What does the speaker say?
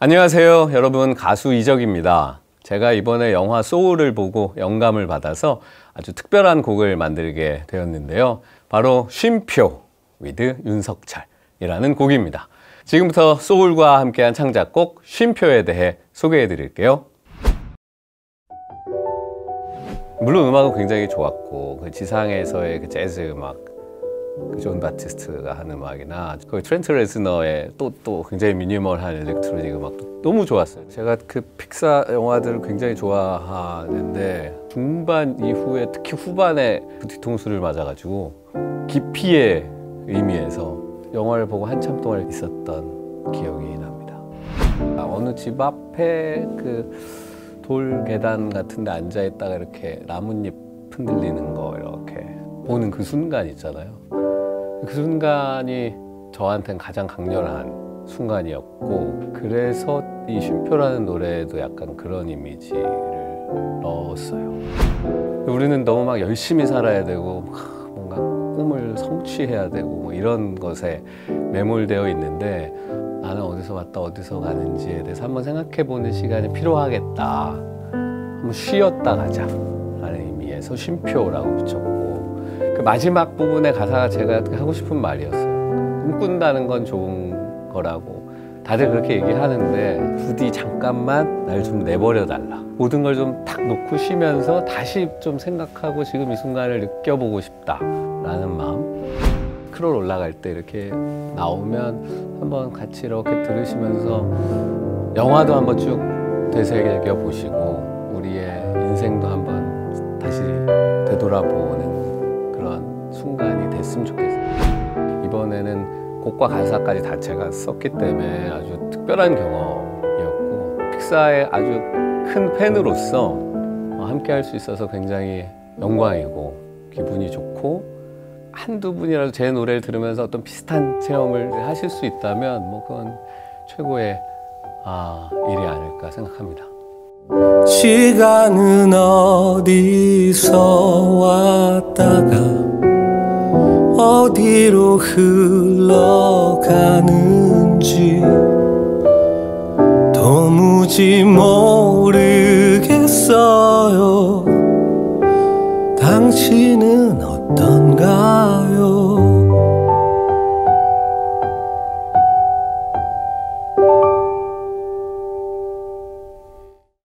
안녕하세요 여러분, 가수 이적입니다. 제가 이번에 영화 소울을 보고 영감을 받아서 아주 특별한 곡을 만들게 되었는데요, 바로 쉼표 with 윤석철이라는 곡입니다. 지금부터 소울과 함께한 창작곡 쉼표에 대해 소개해 드릴게요. 물론 음악은 굉장히 좋았고, 그 지상에서의 그 재즈 음악, 그 존 바티스트가 한 음악이나 그 트렌트 레즈너의 또 굉장히 미니멀한 일렉트로닉 음악도 너무 좋았어요. 제가 그 픽사 영화들을 굉장히 좋아하는데 중반 이후에 특히 후반에 뒤통수를 맞아가지고 기피의 의미에서 영화를 보고 한참 동안 있었던 기억이 납니다. 어느 집 앞에 그 돌 계단 같은 데 앉아있다가 이렇게 나뭇잎 흔들리는 거 이렇게 보는 그 순간 있잖아요. 그 순간이 저한테는 가장 강렬한 순간이었고, 그래서 이 쉼표라는 노래에도 약간 그런 이미지를 넣었어요. 우리는 너무 막 열심히 살아야 되고 뭔가 꿈을 성취해야 되고 뭐 이런 것에 매몰되어 있는데, 나는 어디서 왔다 어디서 가는지에 대해서 한번 생각해보는 시간이 필요하겠다, 한번 쉬었다 가자 라는 의미에서 쉼표라고 붙였고, 그 마지막 부분의 가사가 제가 하고 싶은 말이었어요. 꿈꾼다는 건 좋은 거라고 다들 그렇게 얘기하는데 부디 잠깐만 날 좀 내버려 달라, 모든 걸 좀 탁 놓고 쉬면서 다시 좀 생각하고 지금 이 순간을 느껴보고 싶다 라는 마음. 크롤 올라갈 때 이렇게 나오면 한번 같이 이렇게 들으시면서 영화도 한번 쭉 되새겨 보시고 우리의 인생도 한번 다시 되돌아보는 그런 순간이 됐으면 좋겠어요. 이번에는 곡과 가사까지 다 제가 썼기 때문에 아주 특별한 경험이었고, 픽사의 아주 큰 팬으로서 함께 할 수 있어서 굉장히 영광이고 기분이 좋고, 한두 분이라도 제 노래를 들으면서 어떤 비슷한 체험을 하실 수 있다면 뭐 그건 최고의 일이 아닐까 생각합니다. 시간은 어디서 왔다가 어디로 흘러가는지 도무지 모르겠어요. 당신은 어떤가요?